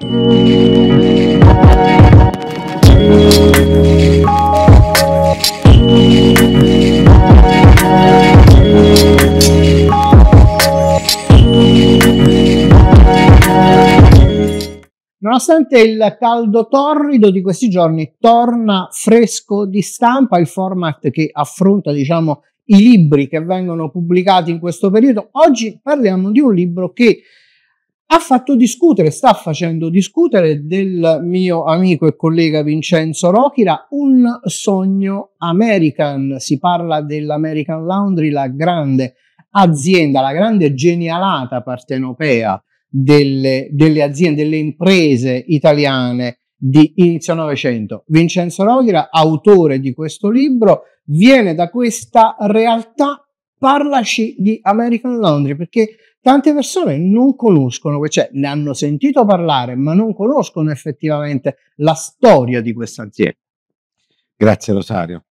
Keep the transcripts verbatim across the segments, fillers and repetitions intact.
Nonostante il caldo torrido di questi giorni, torna fresco di stampa il format che affronta, diciamo, i libri che vengono pubblicati in questo periodo. Oggi parliamo di un libro che ha fatto discutere, sta facendo discutere, del mio amico e collega Vincenzo Rochira, Un sogno American. Si parla dell'American Laundry, la grande azienda, la grande genialata partenopea delle, delle aziende, delle imprese italiane di inizio Novecento. Vincenzo Rochira, autore di questo libro, viene da questa realtà. Parlaci di American Laundry, perché tante persone non conoscono, cioè ne hanno sentito parlare, ma non conoscono effettivamente la storia di questa azienda. Grazie Rosario.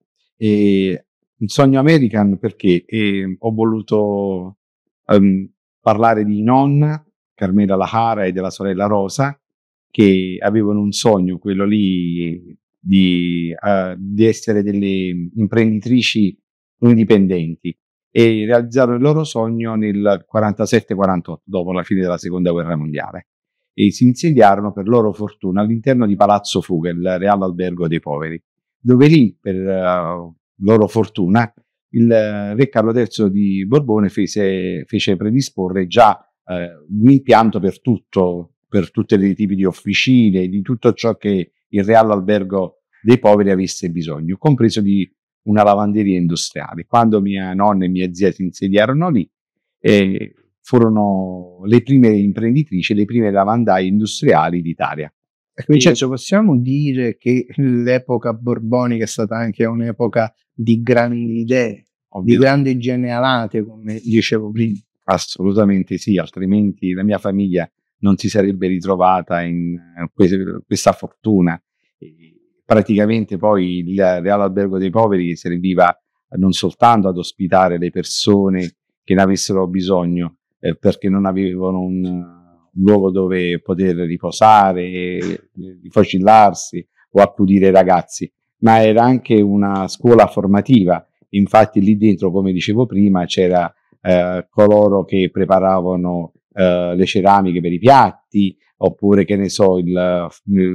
E Un sogno American perché eh, ho voluto um, parlare di nonna Carmela Lahara e della sorella Rosa, che avevano un sogno, quello lì di, uh, di essere delle imprenditrici indipendenti, e realizzarono il loro sogno nel quarantasette quarantotto, dopo la fine della seconda guerra mondiale, e si insediarono per loro fortuna all'interno di Palazzo Fuga, il Real Albergo dei Poveri, dove lì per uh, loro fortuna il uh, re Carlo terzo di Borbone fece, fece predisporre già uh, un impianto per tutto, per tutti i tipi di officine, di tutto ciò che il Real Albergo dei Poveri avesse bisogno, compreso di una lavanderia industriale. Quando mia nonna e mia zia si insediarono lì, eh, furono le prime imprenditrici, le prime lavandaie industriali d'Italia. Ecco, Vincenzo, possiamo dire che l'epoca borbonica è stata anche un'epoca di grandi idee, Ovvio. di grandi genialate, come dicevo prima? Assolutamente sì, altrimenti la mia famiglia non si sarebbe ritrovata in questa fortuna. Praticamente poi il Real Albergo dei Poveri serviva non soltanto ad ospitare le persone che ne avessero bisogno, eh, perché non avevano un, un luogo dove poter riposare, rifocillarsi o accudire i ragazzi, ma era anche una scuola formativa. Infatti lì dentro, come dicevo prima, c'era eh, coloro che preparavano eh, le ceramiche per i piatti, oppure, che ne so, il,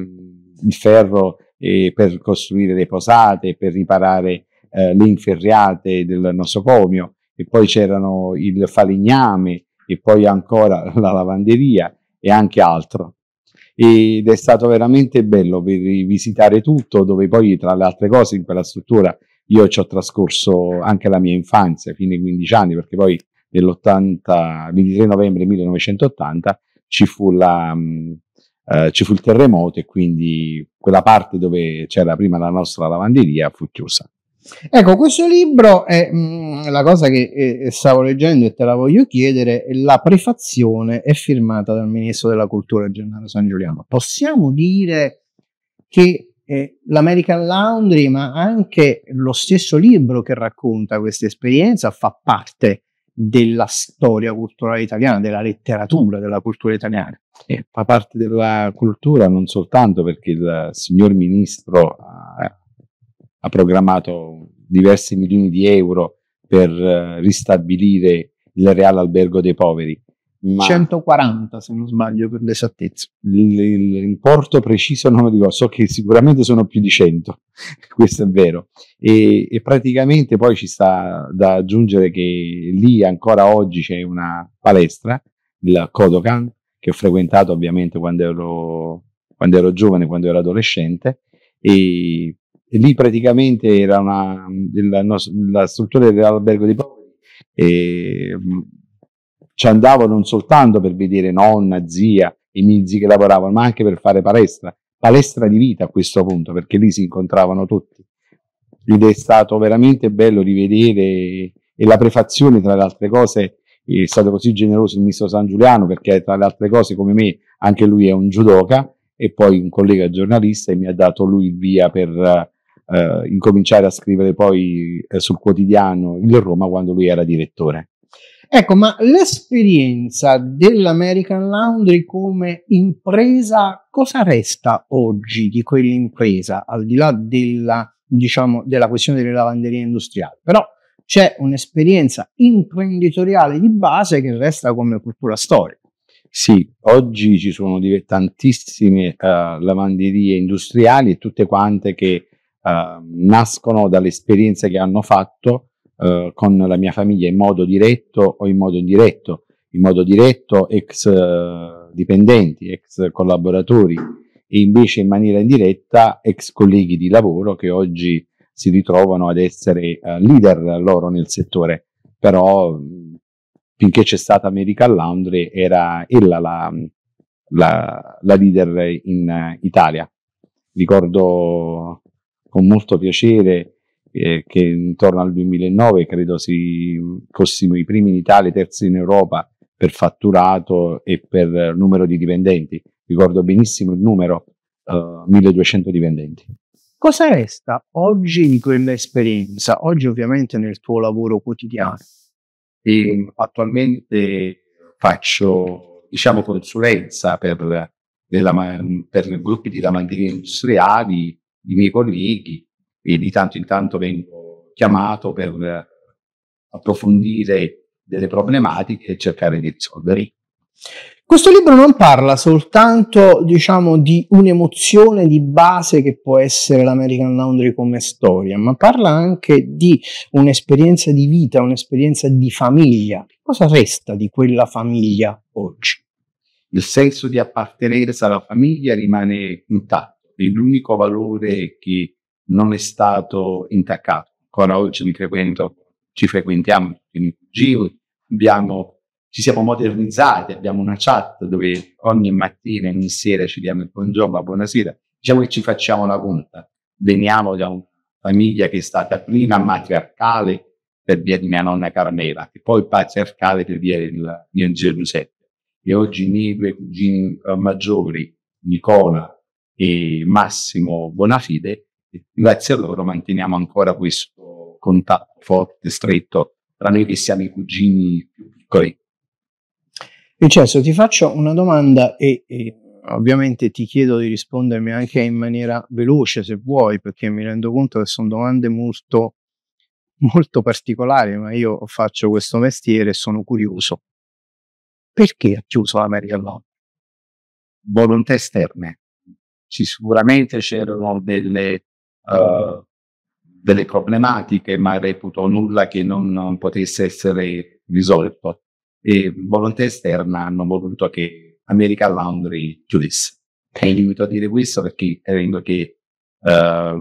il ferro e per costruire le posate, per riparare eh, le inferriate del nosocomio, e poi c'erano il falegname, e poi ancora la lavanderia e anche altro. Ed è stato veramente bello per visitare tutto, dove poi, tra le altre cose, in quella struttura io ci ho trascorso anche la mia infanzia, fino ai quindici anni, perché poi nell'ottanta, ventitré novembre millenovecentottanta ci fu la Uh, ci fu il terremoto, e quindi quella parte dove c'era prima la nostra lavanderia fu chiusa. Ecco, questo libro è mh, la cosa che eh, stavo leggendo e te la voglio chiedere. La prefazione è firmata dal ministro della cultura Gennaro Sangiuliano. Possiamo dire che eh, l'American Laundry, ma anche lo stesso libro che racconta questa esperienza, fa parte della storia culturale italiana, della letteratura della cultura italiana? Eh, fa parte della cultura non soltanto perché il signor ministro ha, ha programmato diversi milioni di euro per uh, ristabilire il Real Albergo dei Poveri, ma centoquaranta se non sbaglio per l'esattezza. L'importo preciso non lo dico, so che sicuramente sono più di cento, questo è vero, e, e praticamente poi ci sta da aggiungere che lì ancora oggi c'è una palestra, il Kodokan, che ho frequentato ovviamente quando ero, quando ero giovane, quando ero adolescente, e, e lì praticamente era una, la, la struttura dell'albergo dei poveri, e ci andavo non soltanto per vedere nonna, zia, i miei zii che lavoravano, ma anche per fare palestra, palestra di vita a questo punto, perché lì si incontravano tutti. Ed è stato veramente bello rivedere, e la prefazione, tra le altre cose, è stato così generoso il ministro Sangiuliano, perché tra le altre cose, come me, anche lui è un judoka, e poi un collega giornalista, e mi ha dato lui il via per uh, incominciare a scrivere poi uh, sul quotidiano il Roma, quando lui era direttore. Ecco, ma l'esperienza dell'American Laundry come impresa, cosa resta oggi di quell'impresa, al di là della, diciamo, della questione delle lavanderie industriali? Però c'è un'esperienza imprenditoriale di base che resta come cultura storica. Sì, oggi ci sono div- tantissime uh, lavanderie industriali e tutte quante che uh, nascono dalle esperienze che hanno fatto uh, con la mia famiglia in modo diretto o in modo indiretto. In modo diretto ex uh, dipendenti, ex collaboratori, e invece in maniera indiretta ex colleghi di lavoro che oggi si ritrovano ad essere uh, leader loro nel settore, però finché c'è stata American Laundry era ella la, la, la leader in uh, Italia. Ricordo con molto piacere eh, che intorno al duemilanove credo si fossimo i primi in Italia, terzi in Europa per fatturato e per numero di dipendenti. Ricordo benissimo il numero, uh, milleduecento dipendenti. Cosa resta oggi di quell'esperienza? Oggi ovviamente nel tuo lavoro quotidiano. E attualmente faccio, diciamo, consulenza per, della, per gruppi di lavanderie industriali, i miei colleghi, e di tanto in tanto vengo chiamato per approfondire delle problematiche e cercare di risolverle. Questo libro non parla soltanto, diciamo, di un'emozione di base che può essere l'American Laundry come storia, ma parla anche di un'esperienza di vita, un'esperienza di famiglia. Cosa resta di quella famiglia oggi? Il senso di appartenenza alla famiglia rimane intatto, è l'unico valore che non è stato intaccato. Ancora oggi mi frequento, ci frequentiamo in giro, abbiamo ci siamo modernizzati, abbiamo una chat dove ogni mattina e ogni sera ci diamo il buongiorno, buonasera, diciamo che ci facciamo la conta. Veniamo da una famiglia che è stata prima matriarcale per via di mia nonna Carmela, e poi patriarcale per via del mio zio Giuseppe. E oggi i miei due cugini uh, maggiori, Nicola e Massimo Bonafide, grazie a loro manteniamo ancora questo contatto forte, stretto, tra noi che siamo i cugini più piccoli. Vincenzo, ti faccio una domanda e, e ovviamente ti chiedo di rispondermi anche in maniera veloce se vuoi, perché mi rendo conto che sono domande molto, molto particolari, ma io faccio questo mestiere e sono curioso. Perché ha chiuso l'American Laundry? Volontà esterne. Ci sicuramente c'erano delle, uh, delle problematiche, ma reputo nulla che non, non potesse essere risolto. E volontà esterna hanno voluto che American Laundry chiudesse. Mi limito a dire questo perché credo che uh,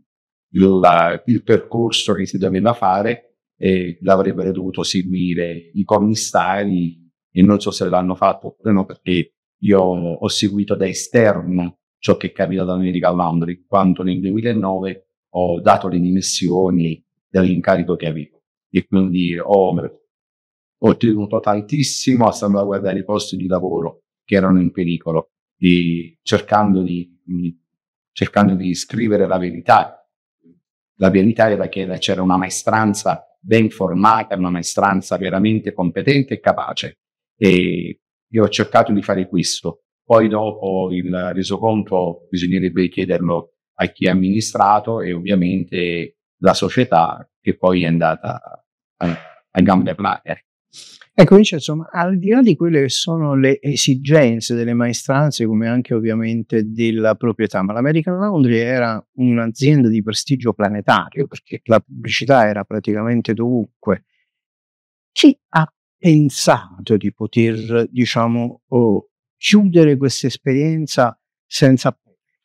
il, il percorso che si doveva fare eh, l'avrebbero dovuto seguire i commissari, e non so se l'hanno fatto oppure no, perché io ho seguito da esterno ciò che capita da American Laundry, quando nel duemilanove ho dato le dimissioni dell'incarico che avevo, e quindi ho ho tenuto tantissimo a salvaguardare i posti di lavoro che erano in pericolo, e cercando di, di, cercando di scrivere la verità. La verità era che c'era una maestranza ben formata, una maestranza veramente competente e capace, e io ho cercato di fare questo. Poi dopo il resoconto bisognerebbe chiederlo a chi ha amministrato e ovviamente la società, che poi è andata a, a gambe plate. Ecco Vincenzo, insomma, al di là di quelle che sono le esigenze delle maestranze, come anche ovviamente della proprietà, ma l'American Laundry era un'azienda di prestigio planetario, perché la pubblicità era praticamente dovunque. Chi ha pensato di poter, diciamo, oh, chiudere questa esperienza senza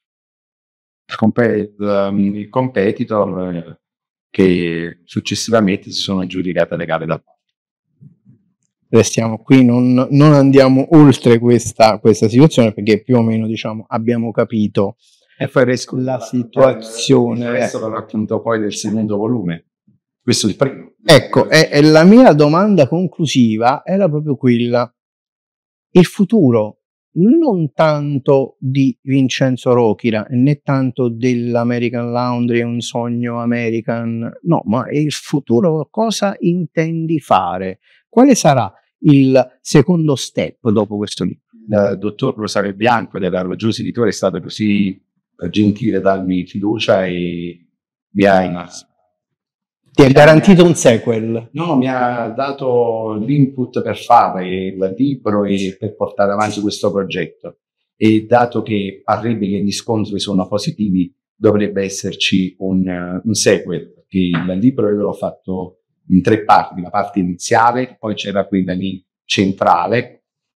il competitor che successivamente si sono aggiudicate le gare da Restiamo qui, non, non andiamo oltre questa, questa situazione, perché più o meno, diciamo, abbiamo capito e poi la situazione. Adesso lo racconto poi del secondo volume. Questo è il primo. Ecco, e, e la mia domanda conclusiva era proprio quella: il futuro non tanto di Vincenzo Rochira, né tanto dell'American Laundry, un sogno American, no, ma il futuro cosa intendi fare Quale sarà il secondo step dopo questo libro? Il dottor Rosario Bianco della Roggiosi Editore è stato così gentile da darmi fiducia e mi ha, ti ha garantito un sequel? No, mi ha dato l'input per fare il libro e per portare avanti questo progetto. E dato che parrebbe che gli scontri sono positivi, dovrebbe esserci un, uh, un sequel, perché il libro l'ho fatto in tre parti: la parte iniziale, poi c'era quella lì centrale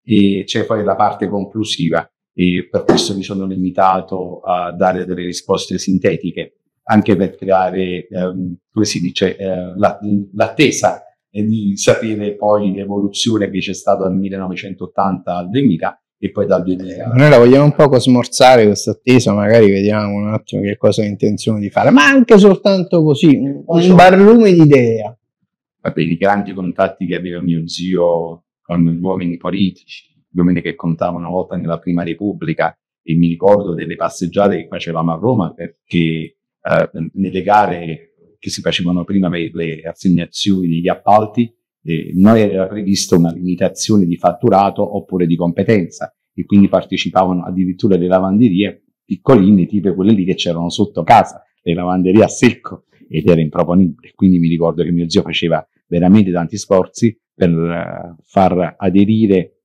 e c'è poi la parte conclusiva, e per questo mi sono limitato a dare delle risposte sintetiche, anche per creare, ehm, come si dice, eh, la, l'attesa di sapere poi l'evoluzione che c'è stata dal millenovecentottanta al duemila e poi dal duemila. Noi la vogliamo un po' smorzare questa attesa, magari vediamo un attimo che cosa ha intenzione di fare, ma anche soltanto così, un, un barlume di idea. Vabbè, i grandi contatti che aveva mio zio con gli uomini politici, gli uomini che contavano una volta nella Prima Repubblica, e mi ricordo delle passeggiate che facevamo a Roma, perché eh, nelle gare che si facevano prima per le assegnazioni degli appalti, eh, non era prevista una limitazione di fatturato oppure di competenza, e quindi partecipavano addirittura le lavanderie piccoline, tipo quelle lì che c'erano sotto casa, le lavanderie a secco, ed era improponibile. Quindi mi ricordo che mio zio faceva veramente tanti sforzi per uh, far aderire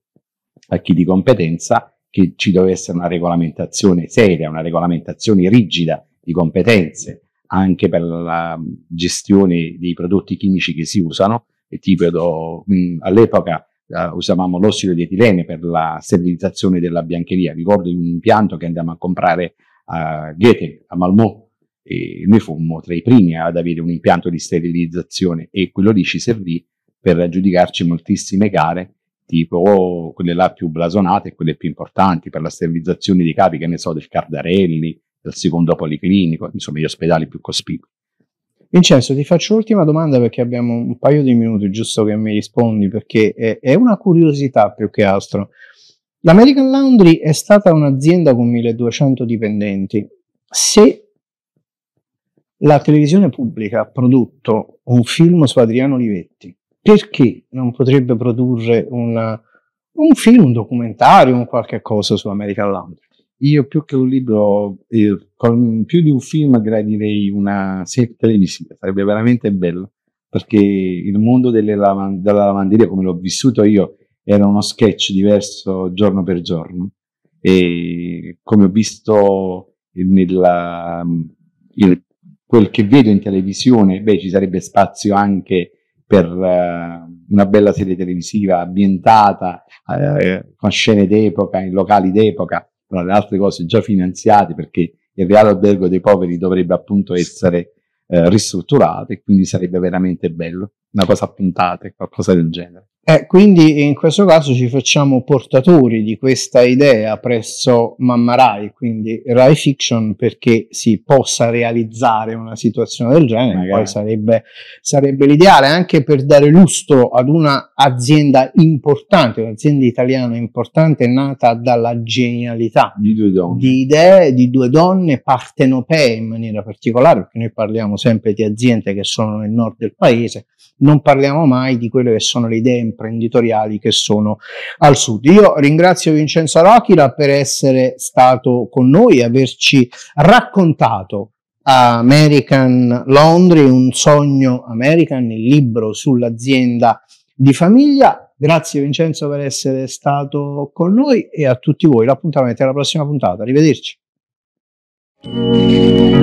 a chi di competenza che ci doveva essere una regolamentazione seria, una regolamentazione rigida di competenze, anche per la gestione dei prodotti chimici che si usano, e tipo do, mh, all'epoca uh, usavamo l'ossido di etilene per la sterilizzazione della biancheria. Ricordo un impianto che andiamo a comprare a Goethe, a Malmö, e noi fummo tra i primi ad avere un impianto di sterilizzazione, e quello lì ci servì per aggiudicarci moltissime gare, tipo quelle là più blasonate e quelle più importanti, per la sterilizzazione dei capi, che ne so, del Cardarelli, del secondo policlinico, insomma gli ospedali più cospicui. Vincenzo, ti faccio l'ultima domanda perché abbiamo un paio di minuti, giusto che mi rispondi, perché è, è una curiosità più che altro. L'American Laundry è stata un'azienda con milleduecento dipendenti. Se la televisione pubblica ha prodotto un film su Adriano Olivetti, perché non potrebbe produrre una, un film, un documentario, un qualche cosa su American Laundry? Io più che un libro, eh, con più di un film, gradirei una serie televisiva, sarebbe veramente bello, perché il mondo delle lavan- della lavanderia, come l'ho vissuto io, era uno sketch diverso giorno per giorno, e come ho visto nella, il, quel che vedo in televisione, beh, ci sarebbe spazio anche per uh, una bella serie televisiva ambientata uh, con scene d'epoca, in locali d'epoca, tra le altre cose già finanziate, perché il Reale Albergo dei Poveri dovrebbe appunto essere uh, ristrutturato, e quindi sarebbe veramente bello, una cosa a puntate, qualcosa del genere. Eh, quindi in questo caso ci facciamo portatori di questa idea presso Mamma Rai, quindi Rai Fiction, perché si possa realizzare una situazione del genere. Magari. Poi sarebbe, sarebbe l'ideale, anche per dare lustro ad una azienda importante, un'azienda italiana importante, nata dalla genialità di due donne, di idee di due donne partenopee in maniera particolare, perché noi parliamo sempre di aziende che sono nel nord del paese, non parliamo mai di quelle che sono le idee imprenditoriali che sono al sud. Io ringrazio Vincenzo Rochila per essere stato con noi e averci raccontato American Laundry, un sogno American, il libro sull'azienda di famiglia. Grazie Vincenzo per essere stato con noi, e a tutti voi l'appuntamento è alla prossima puntata. Arrivederci.